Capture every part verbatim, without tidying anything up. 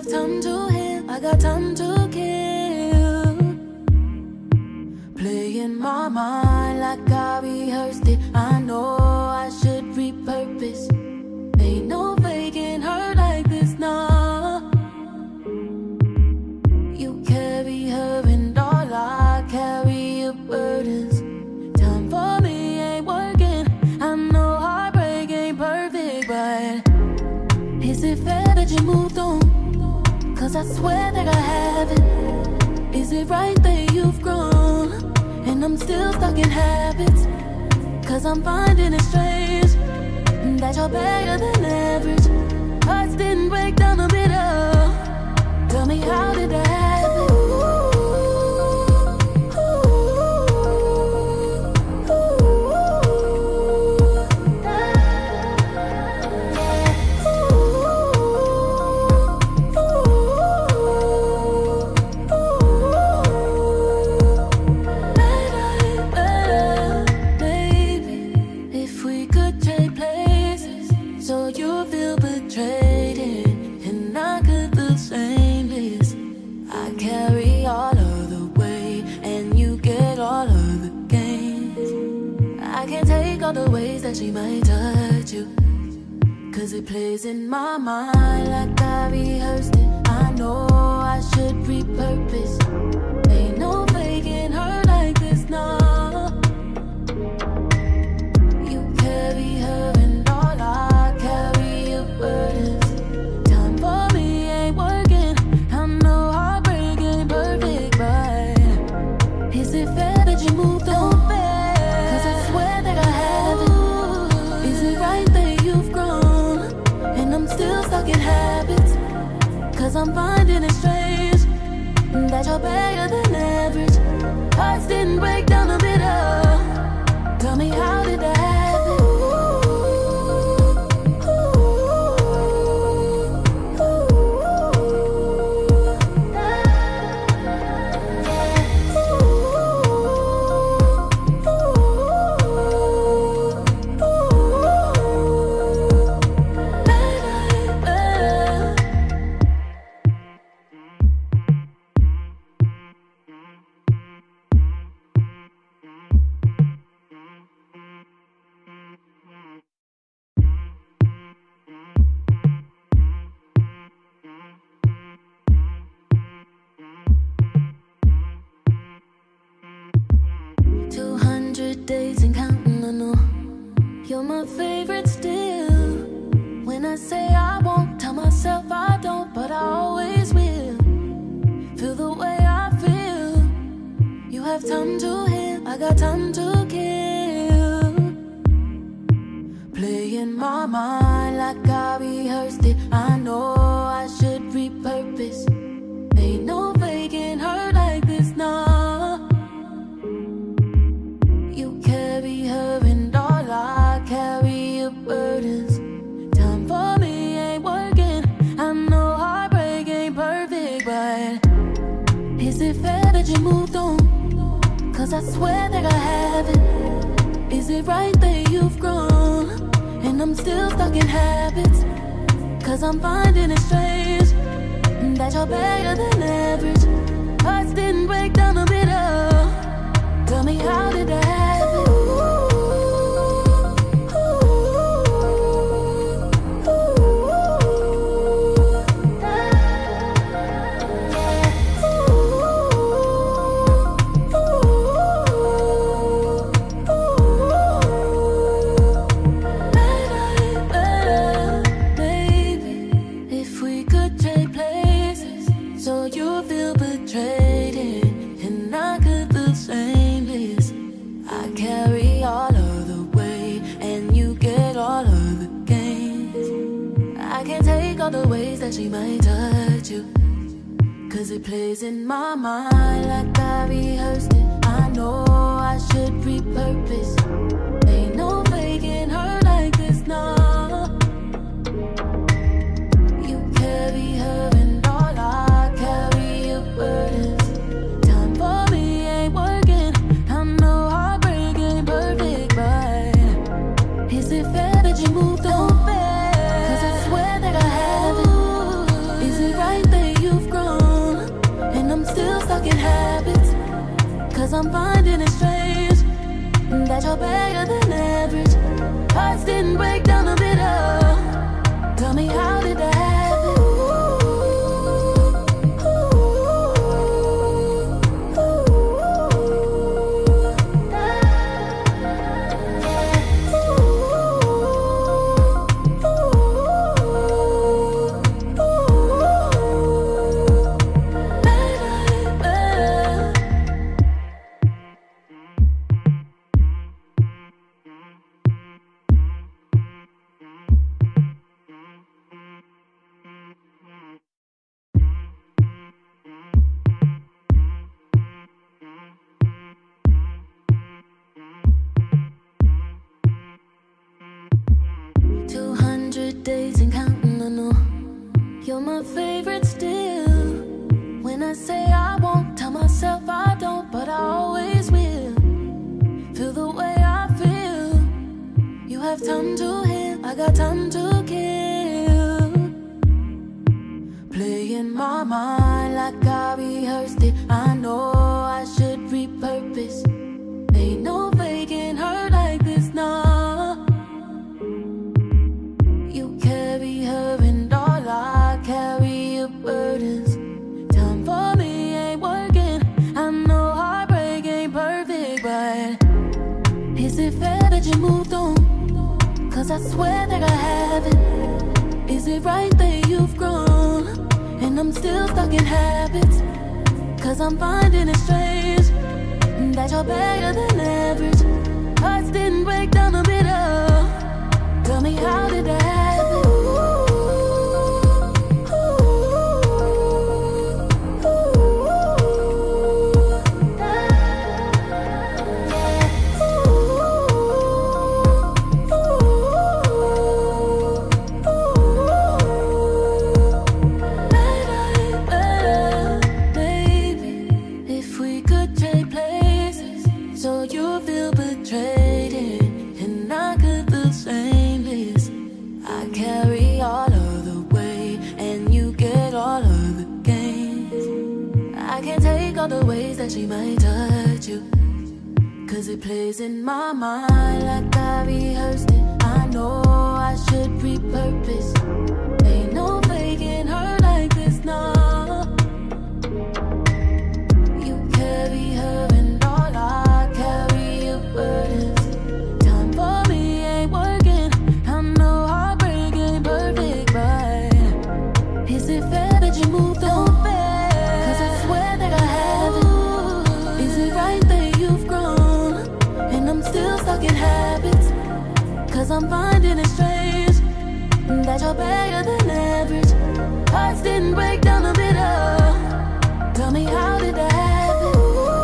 have time to heal, I got time to kill. Playing my mind like I rehearsed it. I know I should repurpose. Ain't no faking hurt like this, nah. You carry her and all I carry your burdens. Time for me ain't working. I know heartbreak ain't perfect, but is it fair that you moved on? Cause I swear that I haven't. Is it right that you've grown and I'm still stuck in habits? Cause I'm finding it strange that you're better than average. Hearts didn't break down the middle. Tell me, how did that happen? All the ways that she might touch you, cause it plays in my mind like I rehearsed it. I know I should repurpose. Ain't no faking her like this, nah. You carry her and all I carry your burdens. Time for me ain't working. I know heartbreak ain't perfect, but is it fair that you moved on? Cause I'm finding it strange that you're better than average. Hearts didn't break down the middle. Tell me, how did that happen? Days and counting, I know you're my favorite still. When I say I won't, tell myself I don't, but I always will. Feel the way I feel. You have time to heal, I got time to kill. Playing my mind like I rehearsed it. I know I should repurpose. Ain't no faking hurt like this, nah. Carry her and all I carry your burdens. Time for me ain't working. I know heartbreak ain't perfect, but is it fair that you moved on? Cause I swear that I haven't. Is it right that you've grown and I'm still stuck in habits? Cause I'm finding it strange that you're better than average. Hearts didn't break down the middle. Tell me, how did that happen? All the ways that she might touch you, cause it plays in my mind like I rehearsed it. I know I should repurpose. Ain't no faking her like this, nah. You carry her and all I carry your burdens. Time for me ain't working. I know heartbreak ain't perfect, but is it fair that you moved on? Cause I swear that I haven't. Is it right there? finding it strange that you're better than average. Hearts didn't break down a bit of. Tell me, how did that happen? Days and counting, I know you're my favorite still. When I say I won't, tell myself I don't, but I always will. Feel the way I feel. You have time to heal, I got time to kill. Play in my mind like I rehearsed it. I know I should repurpose. Ain't no faking hurt like this, nah. Carry her and all I carry your burdens. Time for me ain't working. I know heartbreak ain't perfect, but is it fair that you moved on? Cause I swear that I haven't. Is it right that you've grown and I'm still stuck in habits? Cause I'm finding it strange that you're better than average. Hearts didn't break down a bit of. Tell me, how did that happen? The ways that she might touch you, cause it plays in my mind like I rehearsed it. I know I should repurpose. Ain't no faking her like this, nah. You carry her and all I carry your burdens. Time for me ain't working. I know heartbreak ain't perfect, but is it fair that you moved on? Cause I swear that I haven't. Is it right that you've grown and I'm still stuck in habits? Cause I'm finding it strange that you're better than average. Hearts didn't break down a bit of. Tell me, how did that happen?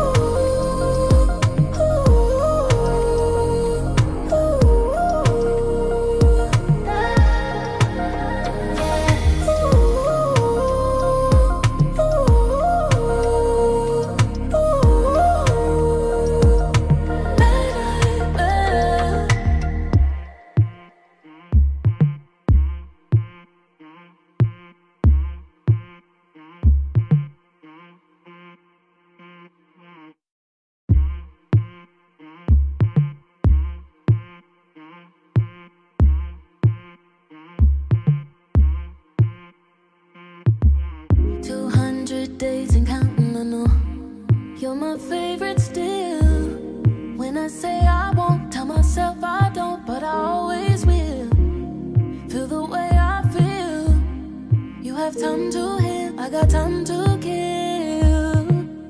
Days and counting, I know you're my favorite still. When I say I won't, tell myself I don't, but I always will. Feel the way I feel. You have time to heal, I got time to kill.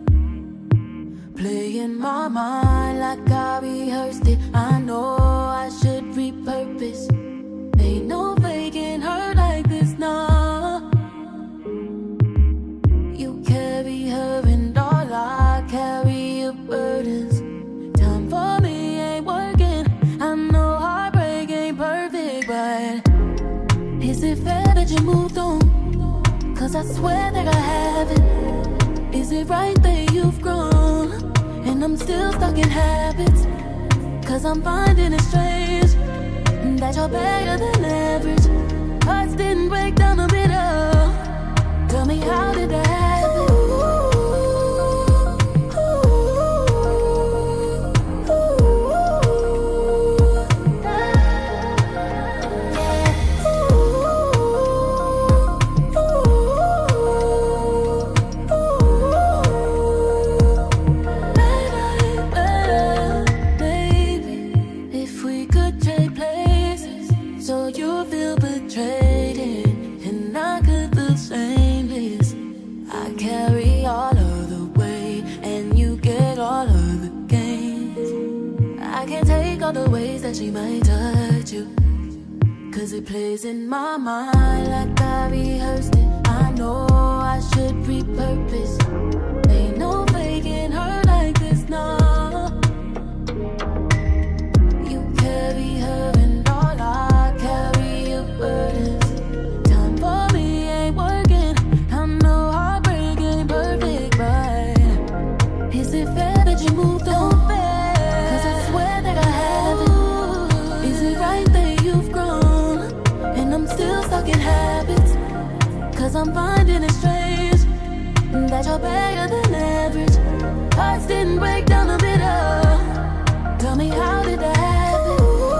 Play in my mind like I rehearsed it. I know I should repurpose. Ain't no faking hurt like this, nah. Carry her and all I carry your burdens. Time for me ain't working. I know heartbreak ain't perfect, but is it fair that you moved on? Cause I swear that I haven't. Is it right that you've grown and I'm still stuck in habits? Cause I'm finding it strange that you're better than average. Hearts didn't break down a bit of. Tell me, how did that happen? can't take all the ways that she might touch you, cause it plays in my mind like I rehearsed it. I know I should repurpose. Ain't no faking her like this, nah. You carry her and all I carry your burdens. Time for me ain't working. I know heartbreak ain't perfect, but is it fair that you moved on? Cause I swear that I haven't. Is it right that you've grown and I'm still stuck in habits? Cause I'm finding it strange that you're better than average. Hearts didn't break down a bit of. Tell me, how did that happen?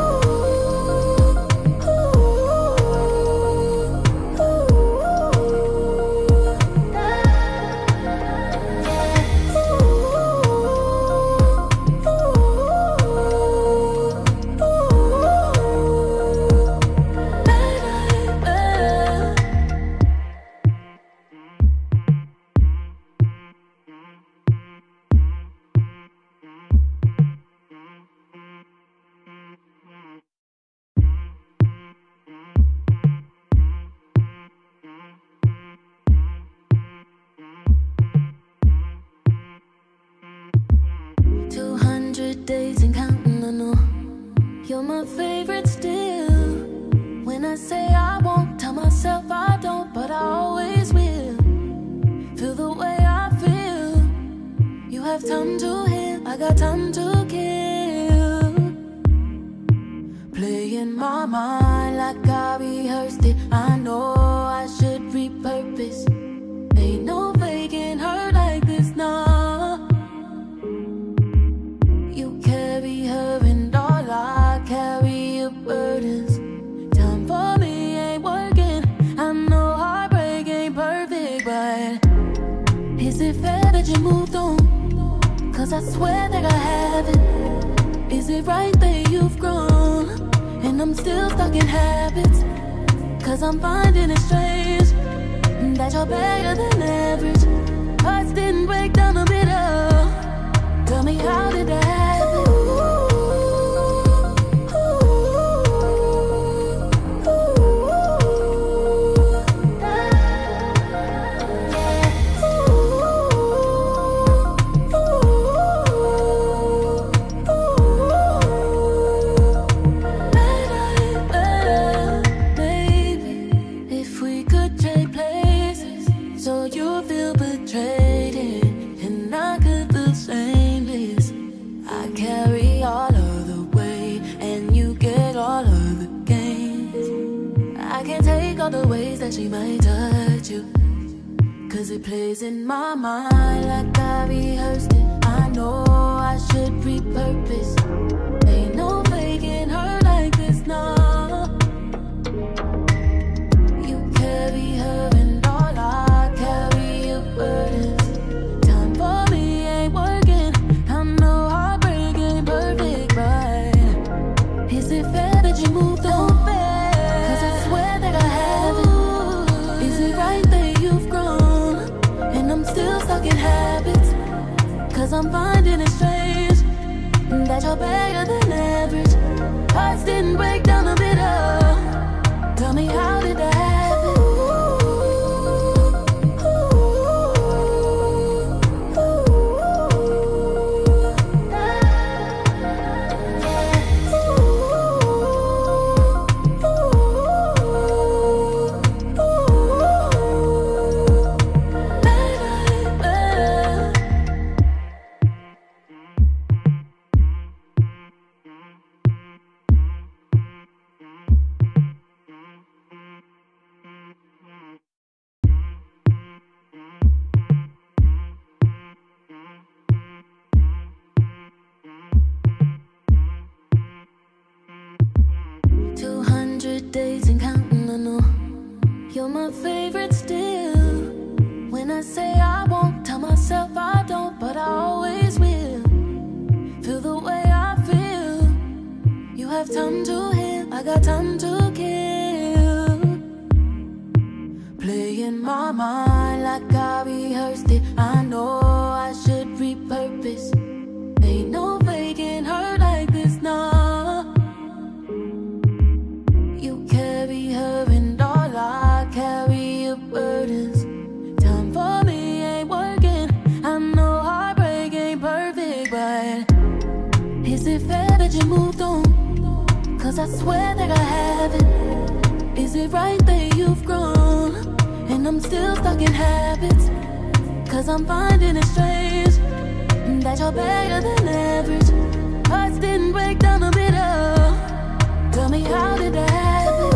Two hundred days and counting, I know you're my favorite still. When I say I won't, tell myself I don't, but I always will. Feel the way I feel. You have time to heal, I got time to kill. Play in my mind like I rehearsed it. I know I should repurpose. Ain't no faking her like this, nah. You carry her and all I carry your burdens. Time for me ain't working. I know heartbreak ain't perfect, but is it fair that you moved on? Cause I swear that I haven't. Is it right that you've grown and I'm still stuck in habits? Cause I'm finding it strange that you're better than average. Hearts didn't break down a bit of. Tell me, how did that happen? All the ways that she might touch you, cause it plays in my mind like I rehearsed it. I know I should repurpose. Ain't no faking her like this, nah. You carry her and all I carry your burdens. Time for me ain't working. I know heartbreak ain't perfect, but is it fair that you moved on? Cause I'm finding it strange that you're better than average. Hearts didn't break down a bit of. Tell me, how did that happen? Days and counting, I know you're my favorite still. When I say I won't, tell myself I don't, but I always will. Feel the way I feel. You have time to heal, I got time to kill. Play in my mind like I rehearsed it. I know I should repurpose. Ain't no faking her like this, no. Is it fair that you moved on? Cause I swear that I haven't. Is it right that you've grown and I'm still stuck in habits? Cause I'm finding it strange that you're better than average. Hearts didn't break down the middle. Tell me, how did that happen?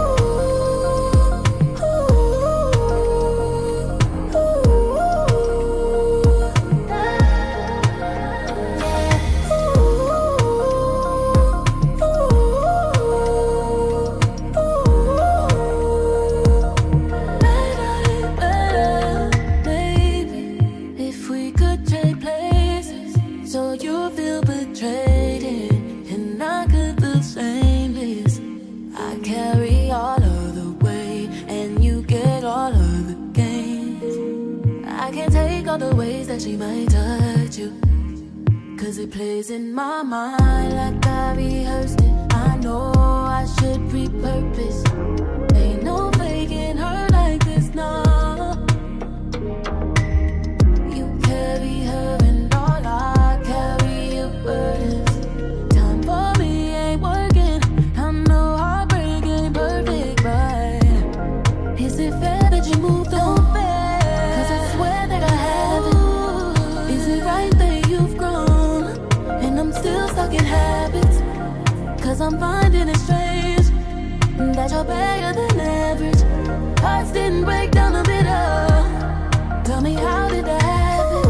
The ways that she might touch you, cause it plays in my mind like I rehearsed it. I know I should repurpose. Ain't no faking her like this, no. You carry her and all I carry your burdens. Time for me ain't working. I know heartbreak ain't perfect, but is it fair that you moved on? Stuck in habits, cause I'm finding it strange that you're better than average. Hearts didn't break down the middle. Tell me, how did that happen?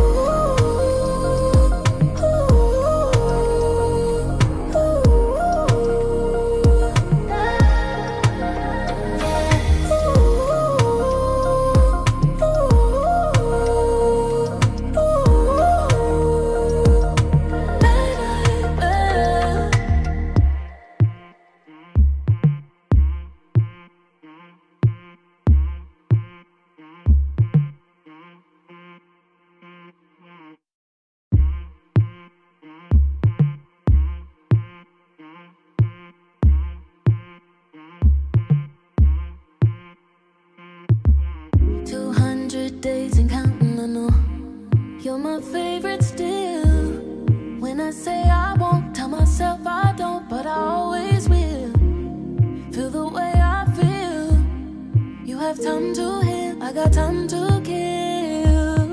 Days and counting, I know you're my favorite still. When I say I won't, tell myself I don't, but I always will. Feel the way I feel. You have time to heal, I got time to kill.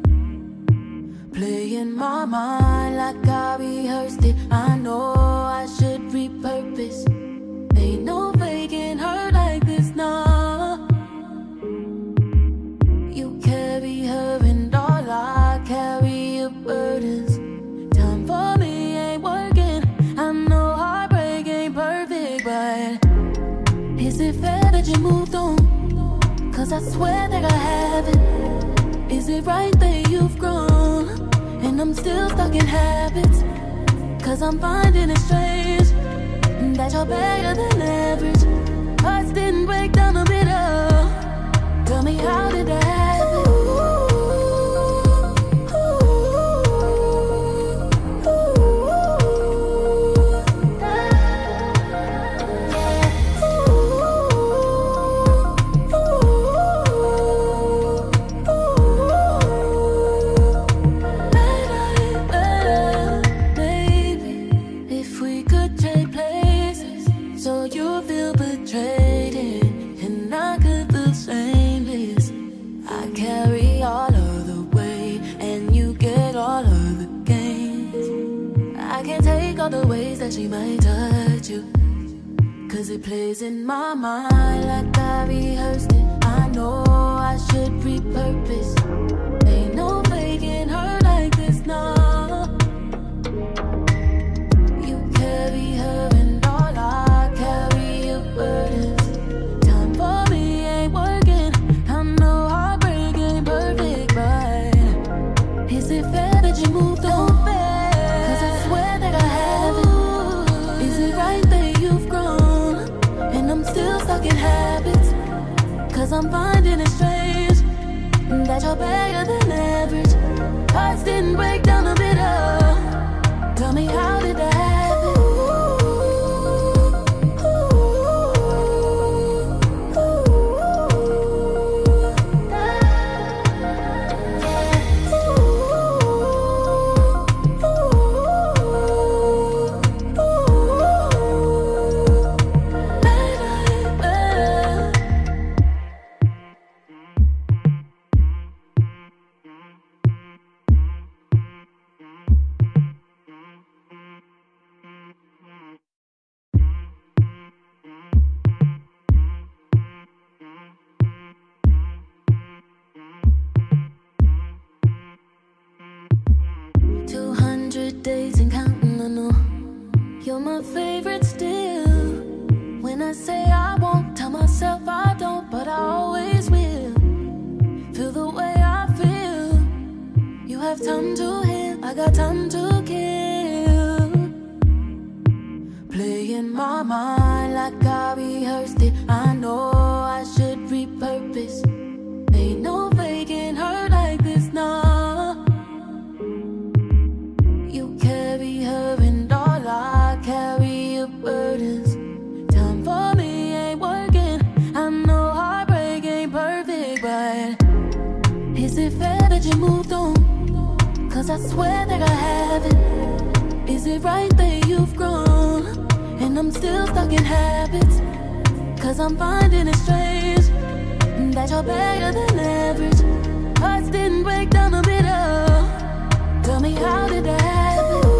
Play in my mind like I rehearsed it. I know I should repurpose. Ain't no faking her like this, nah. Carry her and all I carry your burdens. Time for me ain't working. I know heartbreak ain't perfect, but is it fair that you moved on? Cause I swear that I haven't. Is it right that you've grown and I'm still stuck in habits? Cause I'm finding it strange that you're better than average. Hearts didn't break down the middle. Tell me, how did that happen? The ways that she might touch you, cause it plays in my mind like I rehearsed it. I know I should repurpose. Ain't no faking her like this, no. You carry her and all I carry your burdens. Time for me ain't working. I know heartbreak ain't perfect, but is it fair that you moved on? Stuck in habits, cause I'm finding it strange that you're better than average. Hearts didn't break down the middle. Tell me, how did that happen? You're my favorite still. When I say I won't, tell myself I don't, but I always will. Feel the way I feel. You have time to heal, I got time to kill. Play in my mind like I rehearsed it. I know I should repurpose. Ain't no faking hurt like this, nah. You carry her and all I carry your burdens. Time for me ain't working. I know heartbreak ain't perfect, but is it fair that you moved on? Cause I swear that I haven't. Is it right that you've grown and I'm still stuck in habits? Cause I'm finding it strange that you're better than average. Hearts didn't break down the middle. Tell me, how did that happen?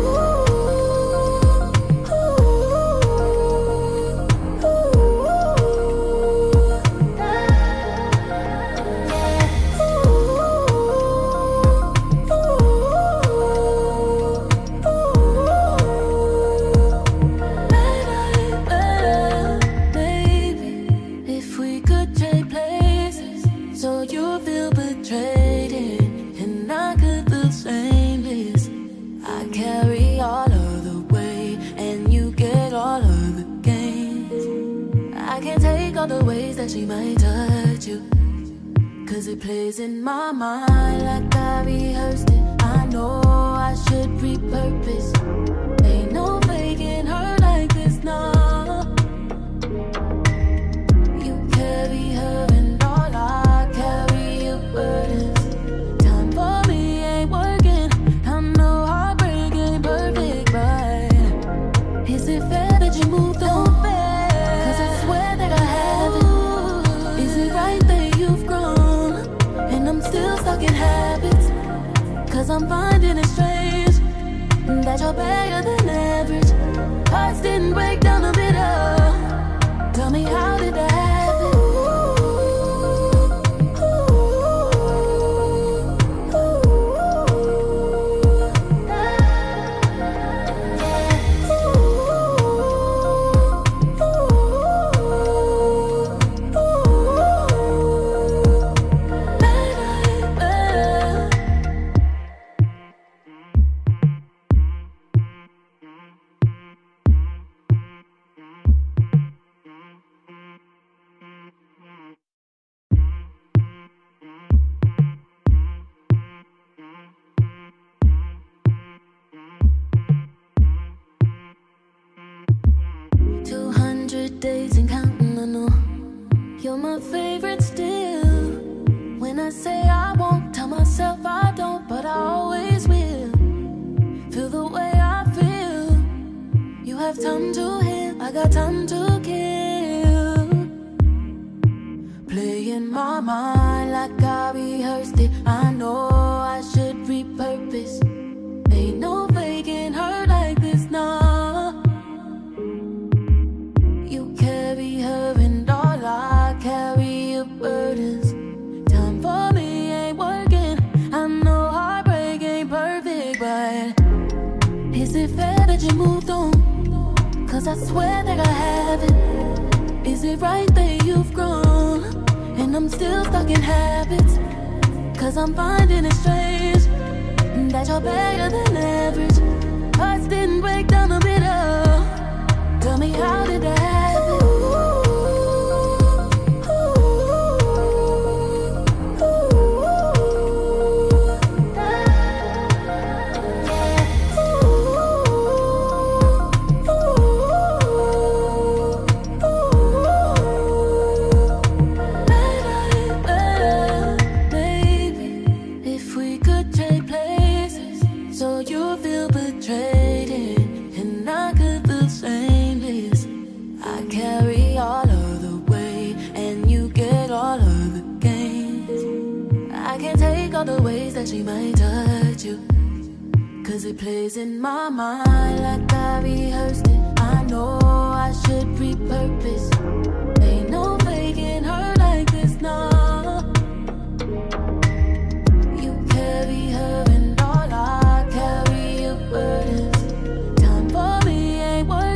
All the ways that she might touch you, cause it plays in my mind like I rehearsed it. I know I should repurpose. Ain't no faking her like this, nah. You carry her and all I carry your burdens. Time for me ain't working. I know heartbreak ain't perfect, but is it fair that you moved on? In habits, cause I'm finding it strange that you're better than average. Hearts didn't break down the middle. Tell me, how did that happen? Days and counting, I know you're my favorite still. When I say I won't, tell myself I don't, but I always will. Feel the way I feel. You have time to heal, I got time to kill. Play in my mind like I rehearsed it. I know I should repurpose. Ain't no faking hurt like this, nah. Carry her and all I carry your burdens. Time for me ain't working. I know heartbreak ain't perfect, but is it fair that you moved on? Cause I swear that I haven't. Is it right that you've grown and I'm still stuck in habits? Cause I'm finding it strange that you're better than average. Hearts didn't break down the middle. Tell me, how did that happen? All the ways that she might touch you, cause it plays in my mind like I rehearsed it. I know I should repurpose. Ain't no faking her like this, nah. You carry her and all I carry your burdens. Time for me ain't worth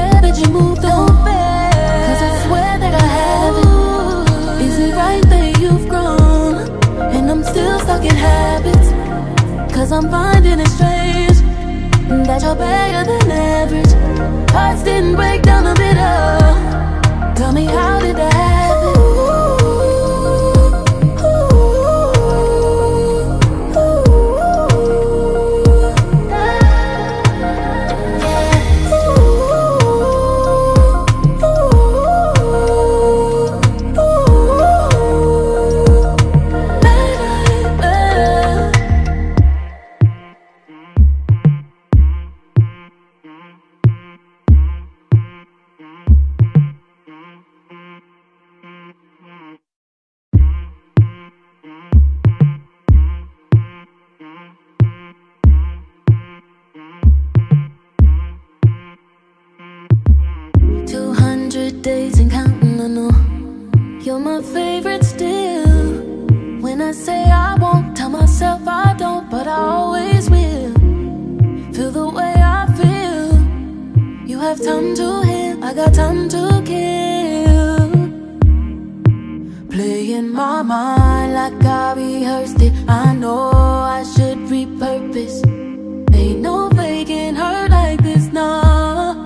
fair that you moved on? Cause I swear that I haven't. Is it right that you've grown and I'm still stuck in habits? Cause I'm finding it strange that you're better than average. Hearts didn't break down the middle. Tell me, how did that happen? Days and counting, I know you're my favorite still. When I say I won't, tell myself I don't, but I always will. Feel the way I feel. You have time to heal, I got time to kill. Play in my mind like I rehearsed it. I know I should repurpose. Ain't no faking hurt like this, nah.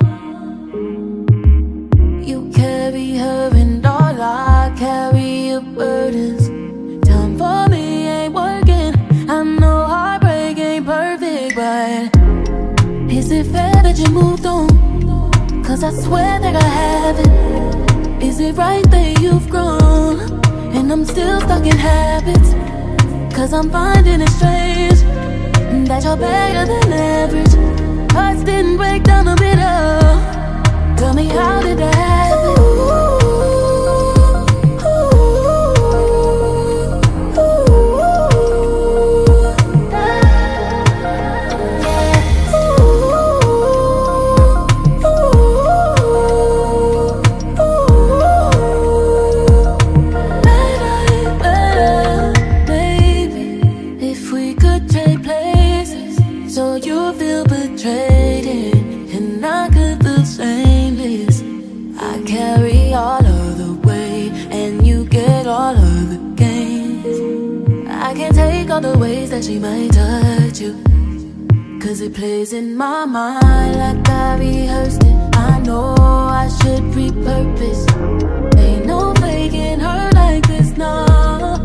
Carry her and all I carry your burdens. Time for me ain't working. I know heartbreak ain't perfect, but is it fair that you moved on? Cause I swear that I haven't. Is it right that you've grown and I'm still stuck in habits? Cause I'm finding it strange that you're better than average. Hearts didn't break down the middle. Tell me, how did that happen? All the ways that she might touch you, cause it plays in my mind like I rehearsed it. I know I should repurpose. Ain't no faking her like this, nah.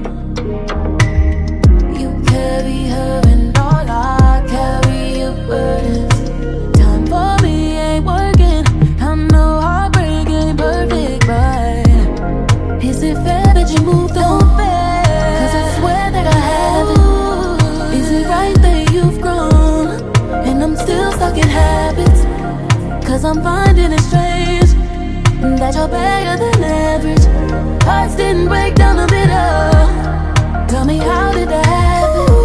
You carry her and all I carry your burdens. Time for me ain't working. I know heartbreak ain't perfect, but is it fair that you moved on? Cause I swear that I haven't. Is it right that you've grown and I'm still stuck in habits? Cause I'm finding it strange that you're better than average. Hearts didn't break down the middle. Tell me, how did that happen?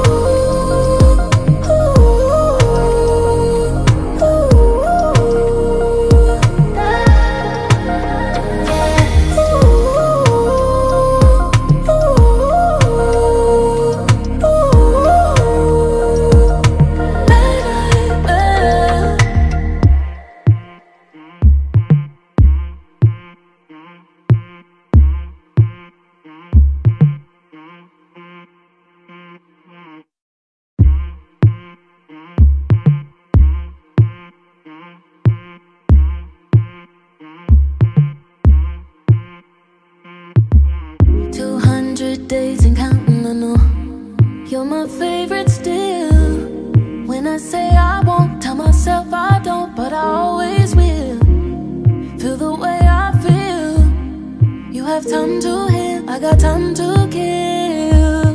Days and counting, I know you're my favorite still. When I say I won't, tell myself I don't, but I always will. Feel the way I feel. You have time to heal, I got time to kill.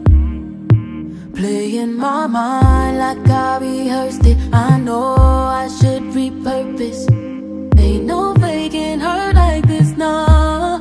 Play in my mind like I rehearsed it. I know I should repurpose. Ain't no faking hurt like this, nah.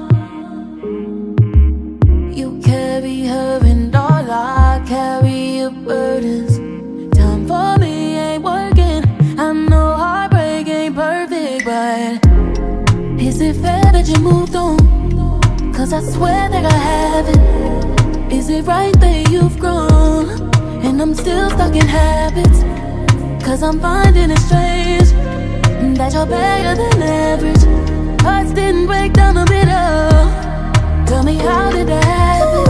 Carry her and all I carry your burdens. Time for me ain't working. I know heartbreak ain't perfect, but is it fair that you moved on? Cause I swear that I haven't. Is it right that you've grown and I'm still stuck in habits? Cause I'm finding it strange that you're better than average. Hearts didn't break down the middle. Tell me, how did that happen?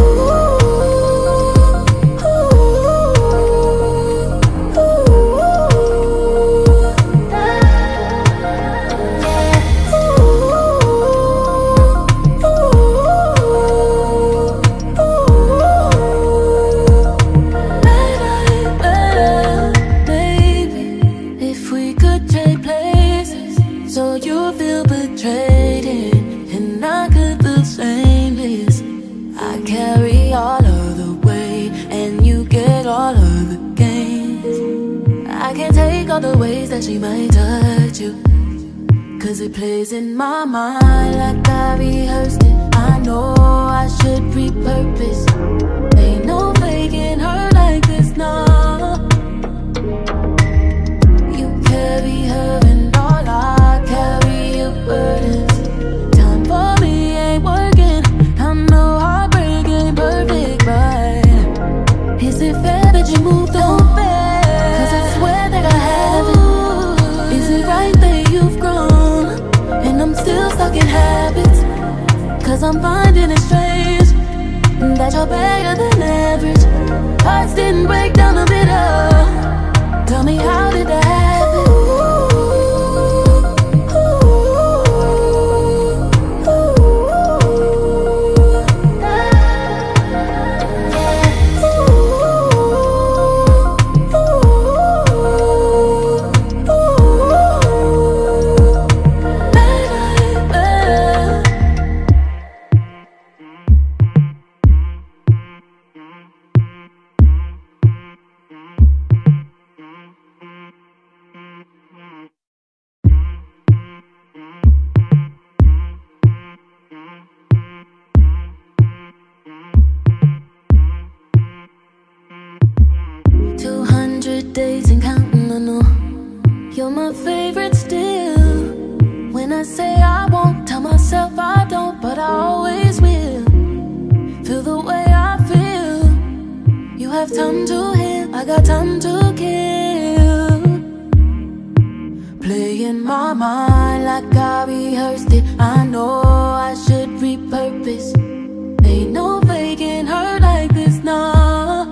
So you feel betrayed and I could feel shameless. I carry all of the weight and you get all of the gains. I can't take all the ways that she might touch you, cause it plays in my mind like I rehearsed it. I know I should repurpose. Ain't no faking her like this, nah. You carry her and all I carry your burdens. Time for me ain't working. I know heartbreak ain't perfect, but is it fair that you moved on? Cause I swear that I haven't. Is it right that you've grown and I'm still stuck in habits? Cause I'm finding it strange that you're better than average. Hearts didn't break down the middle. Tell me, how did that happen? Two hundred days and counting, I know you're my favorite still. When I say I won't, tell myself I don't, but I always will. Feel the way I feel. You have time to heal, I got time to kill. Play in my mind like I rehearsed it. I know I should repurpose. Ain't no faking her like this, nah.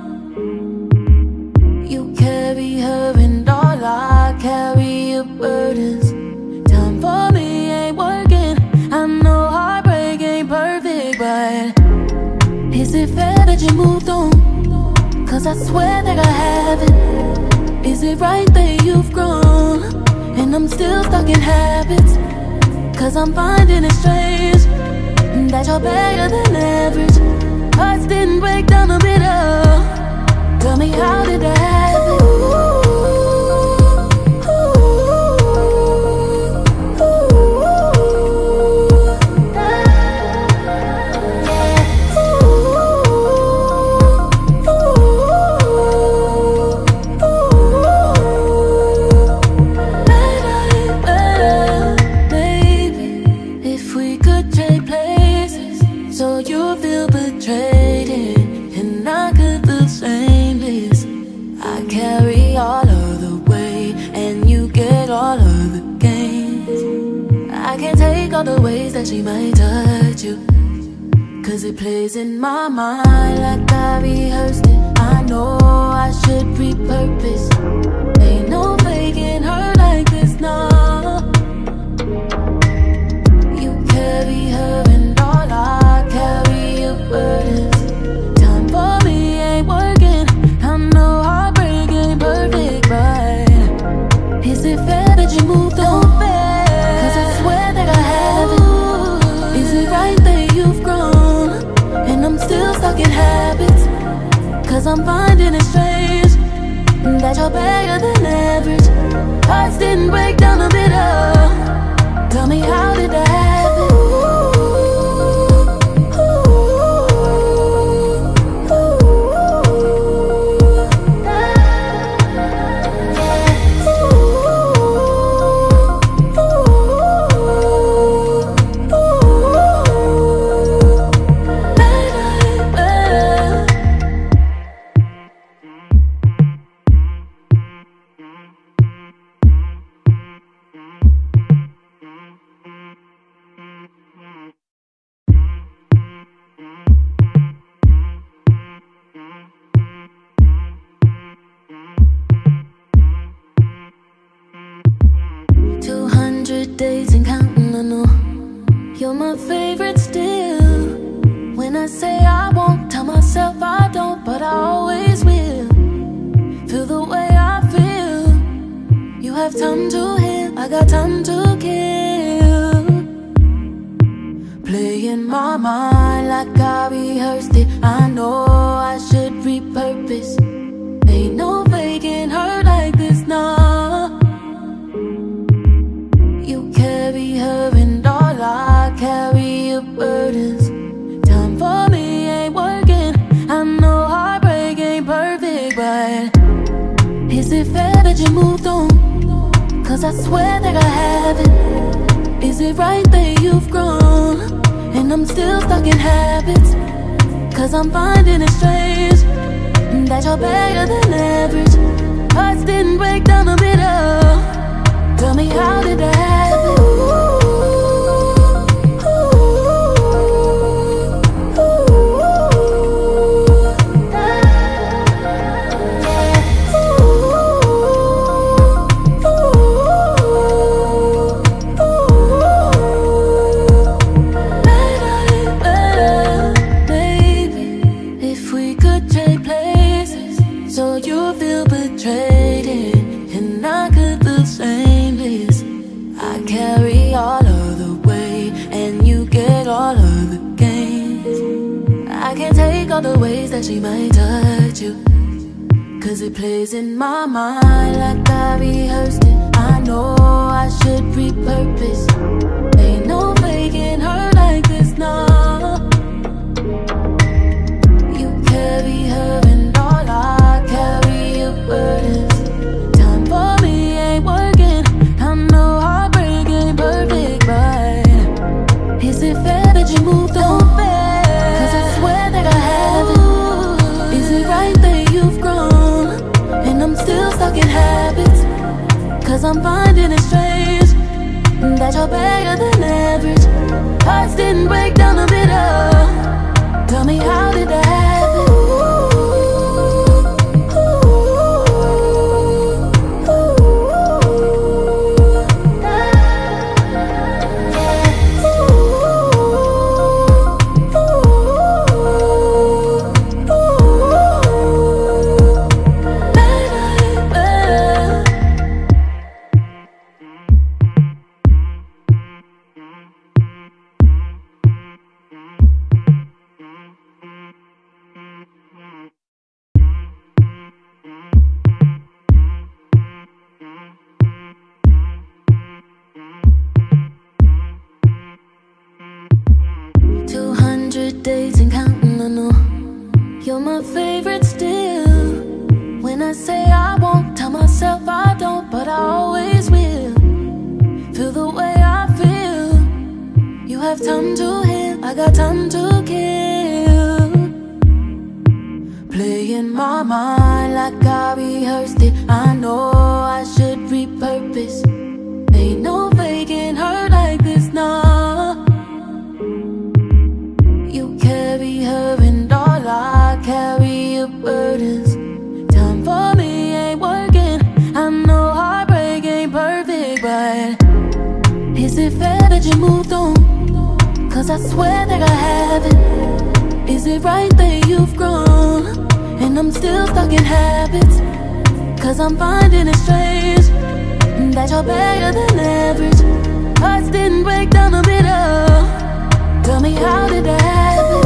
You carry her and all I carry your burdens. Time for me ain't working. I know heartbreak ain't perfect, but is it fair that you moved on? Cause I swear that I haven't. Is it right that you've grown and I'm still stuck in habits? Cause I'm finding it strange that you're better than average. Hearts didn't break down the middle. Tell me, how did that happen? So you feel betrayed and I could feel shameless. I carry all of the weight and you get all of the gains. I can't take all the ways that she might touch you, cause it plays in my mind like I rehearsed it. I know I should repurpose. Ain't no faking her like this, nah. You carry her and all I carry your burdens. Time for me ain't working. I know heartbreak ain't perfect, but is it fair that you moved on? Cause I swear that I haven't. Is it right that you've grown and I'm still stuck in habits? Cause I'm finding it strange that you're better than average. Hearts didn't break down the middle. Tell me, how did that happen? days and counting, I know you're my favorite still. When I say I won't, tell myself I don't, but I always will. Feel the way I feel. You have time to heal, I got time to kill. Play in my mind like I rehearsed it. I know I should repurpose. Ain't no faking hurt like this, nah. You carry her and all I carry your burdens. Time for me ain't working. I know heartbreak ain't perfect, but is it fair that you moved on? Cause I swear that I haven't. Is it right that you've grown and I'm still stuck in habits? Cause I'm finding it strange that you're better than average. Hearts didn't break down the middle. Tell me, how did that happen? All the ways that she might touch you, cause it plays in my mind like I rehearsed it. I know I should repurpose. Ain't no faking her like this, nah. You carry her and all I carry your burdens. Time for me ain't working. I know heartbreak ain't perfect, but is it fair that you moved on? Cause I swear that I haven't. Is it right that you've grown and I'm still stuck in habits? Cause I'm finding it strange that you're better than average. Hearts didn't break down the middle. Tell me, how did that happen? Days and counting, I know you're my favorite still. When I say I won't, tell myself I don't, but I always will. Feel the way I feel. You have time to heal, I got time to kill. Play in my mind like I rehearsed it. I know I should repurpose. Ain't no faking hurt like this, nah. You carry her and all I carry your burdens. Time for me ain't working. I know heartbreak ain't perfect, but is it fair that you moved on? Cause I swear that I haven't. Is it right that you've grown and I'm still stuck in habits? Cause I'm finding it strange that you're better than average. Hearts didn't break down the middle. Tell me, how did that happen?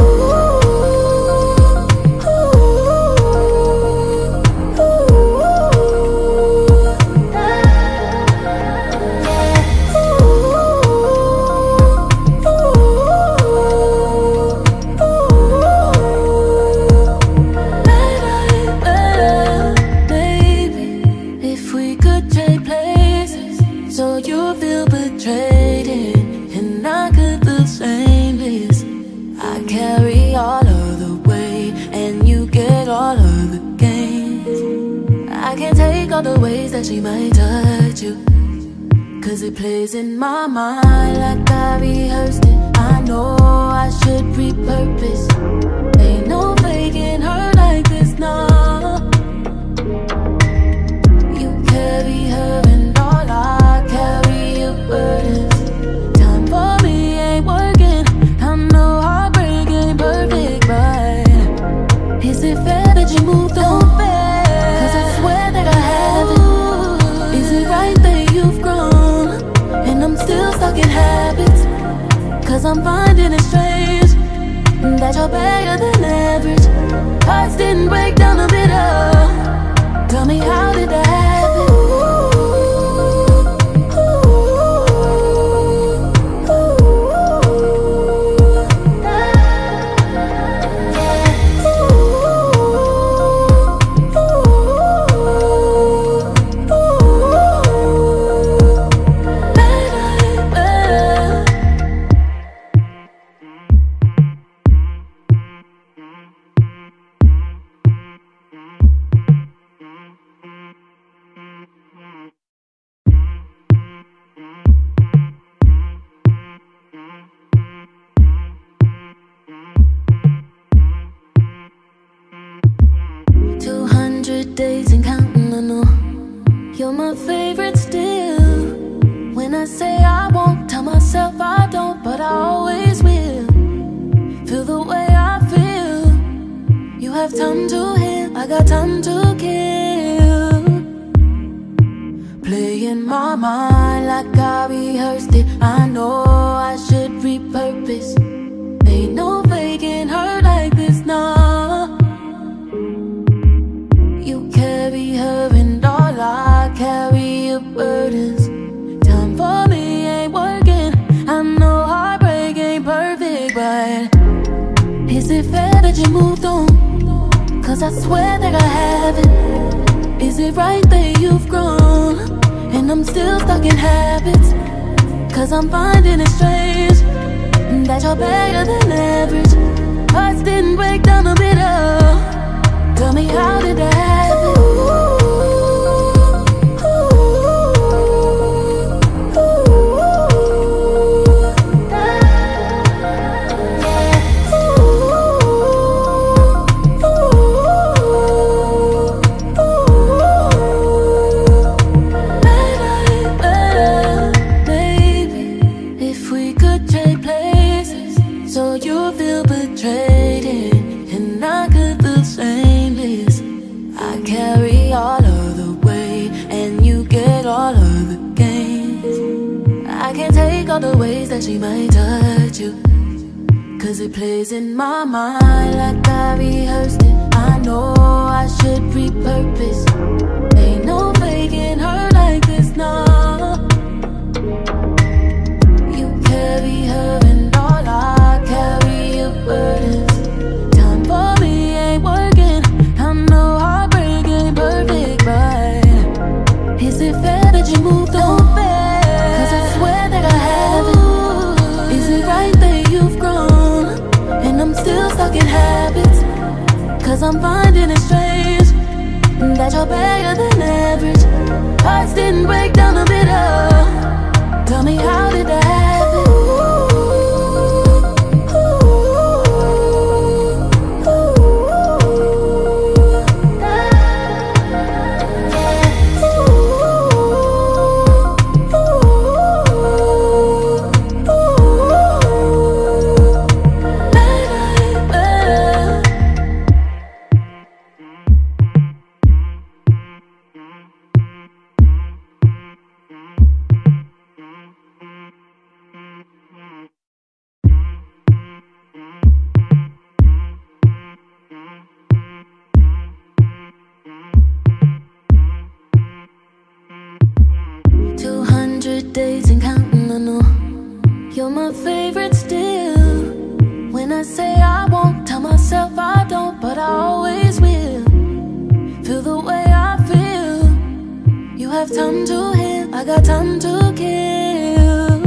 So you feel betrayed and I could feel shameless. I carry all of the weight and you get all of the gains. I can't take all the ways that she might touch you, cause it plays in my mind like I rehearsed it. I know I should repurpose. Ain't no faking her like this, nah. You carry her and all I carry your burdens. stuck in habits, cause I'm finding it strange that you're better than average. Hearts didn't break down a bit of. Tell me, how did that happen? Two hundred days and counting, I know you're my favorite still. When I say I won't, tell myself I don't, but I always will. Feel the way I feel. You have time to heal, I got time to kill. Play in my mind like I rehearsed it. I know I should repurpose. Ain't no faking hurt like this, nah. You carry her and all I carry your burdens. Time for me ain't working. I know heartbreak ain't perfect, but is it fair that you moved on? Cause I swear that I haven't. Is it right that you've grown and I'm still stuck in habits? Cause I'm finding it strange that you're better than average. Hearts didn't break down a bit of. Tell me, how did that happen? The ways that she might touch you, cause it plays in my mind like I rehearsed it. I know I should repurpose. Ain't no faking her like this, nah. You carry her and all I carry your burdens. Time for me ain't working. I know heartbreak ain't perfect, but is it fair that you moved on? Cause I swear that I haven't. Is it right that you've grown and I'm still stuck in habits? Cause I'm finding it strange that you're better than average. Hearts didn't break down a bit of. Tell me, how did that happen? Days and counting, I know you're my favorite still. When I say I won't, tell myself I don't, but I always will. Feel the way I feel. You have time to heal, I got time to kill.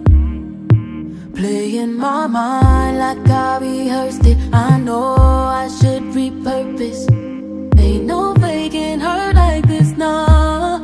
Play in my mind like I rehearsed it. I know I should repurpose. Ain't no faking hurt like this, nah.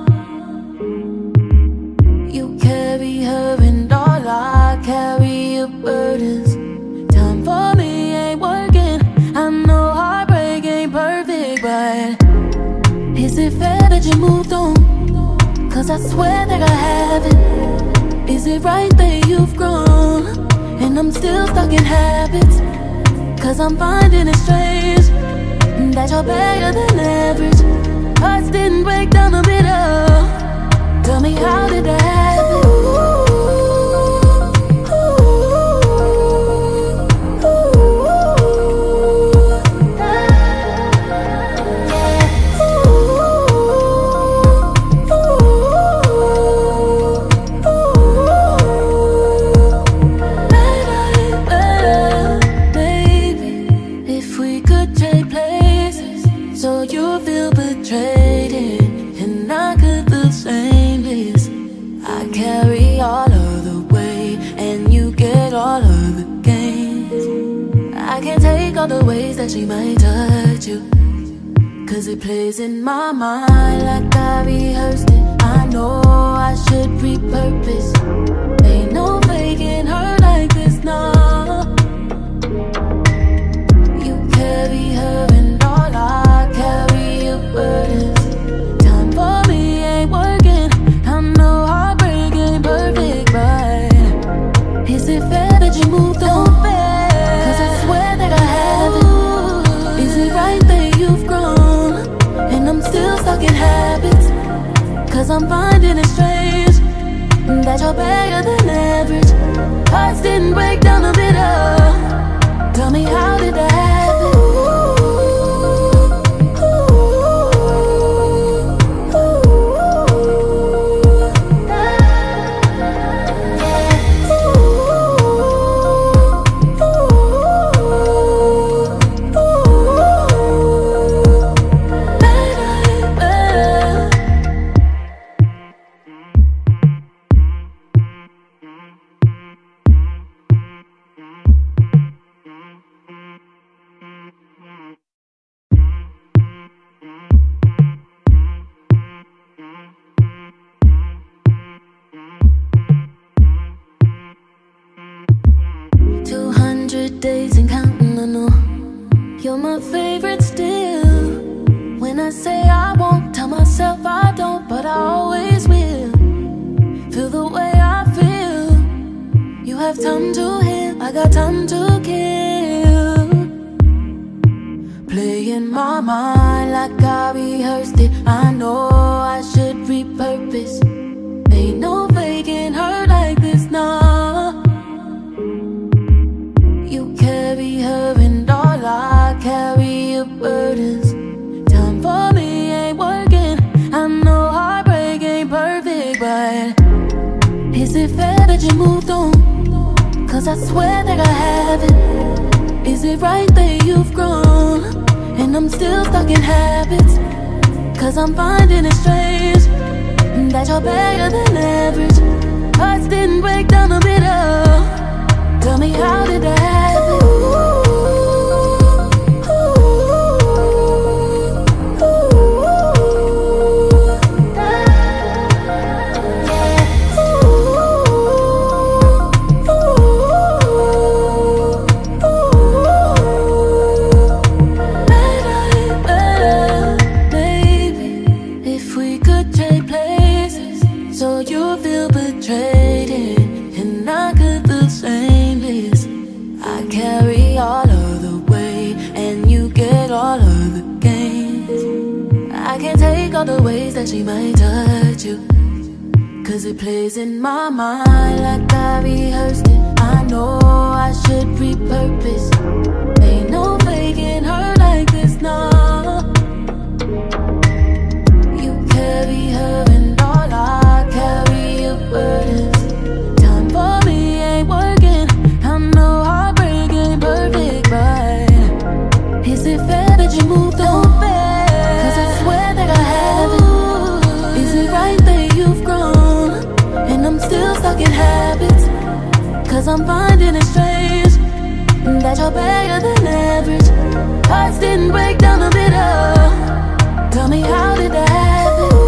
You carry her and all I carry your burdens. Time for me ain't working. I know heartbreak ain't perfect, but is it fair that you moved on? Cause I swear that I haven't. Is it right that you've grown and I'm still stuck in habits? Cause I'm finding it strange that you're better than average. Hearts didn't break down a bit of. Tell me, how did that happen? take all the ways that she might touch you, cause it plays in my mind like I rehearsed it. I know I should repurpose. Ain't no faking her like this, nah. You carry her and all I carry your burdens. Time for me ain't working. I know heartbreak ain't perfect, but is it fair that you moved on? Cause I swear that I haven't. Is it right that you've grown and I'm still stuck in habits? Cause I'm finding it strange that you're better than average. Hearts didn't break down a bit of. Tell me, how did that happen? Days and counting, I know you're my favorite still. When I say I won't, tell myself I don't, but I always will. Feel the way I feel. You have time to heal, I got time to kill. Play in my mind like I rehearsed it. I know I should repurpose. Ain't no faking her like this, nah. You carry her and all I carry your burdens. Time for me ain't working. I know heartbreak ain't perfect, but is it fair that you moved on? Cause I swear that I haven't. Is it right that you've grown and I'm still stuck in habits? Cause I'm finding it strange that you're better than average. Hearts didn't break down a bit of. Tell me, how did that happen? All the ways that she might touch you, cause it plays in my mind like I rehearsed it. I know I should repurpose. Ain't no faking her like this, nah. You carry her and all I carry your burdens. Time for me ain't working. I know heartbreak ain't perfect, but is it fair that you moved on? Cause I swear that I haven't. Is it right that you've grown and I'm still stuck in habits? Cause I'm finding it strange that you're better than average. Hearts didn't break down a bit of. Tell me, how did that happen?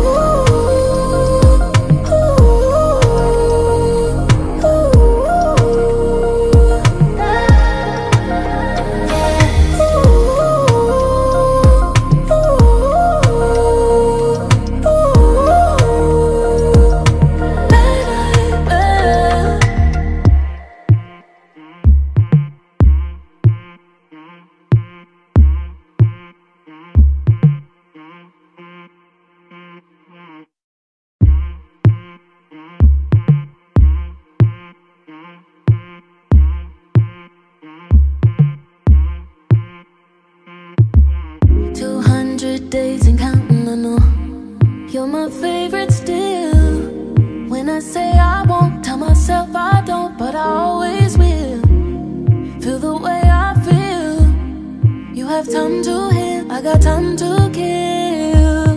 Days and counting, I know you're my favorite still. When I say I won't, tell myself I don't, but I always will. Feel the way I feel. You have time to heal, I got time to kill.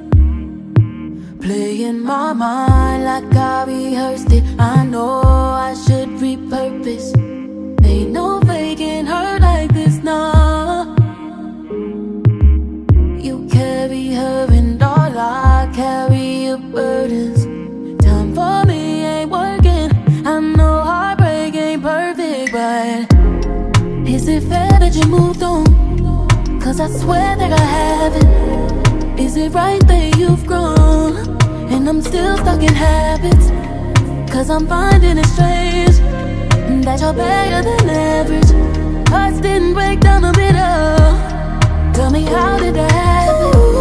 Play in my mind like I rehearsed it. I know I should repurpose. Ain't no faking her like this, nah. that you moved on, cause I swear that I haven't. Is it right that you've grown and I'm still stuck in habits? Cause I'm finding it strange that you're better than average. Hearts didn't break down the middle. Tell me, how did that happen?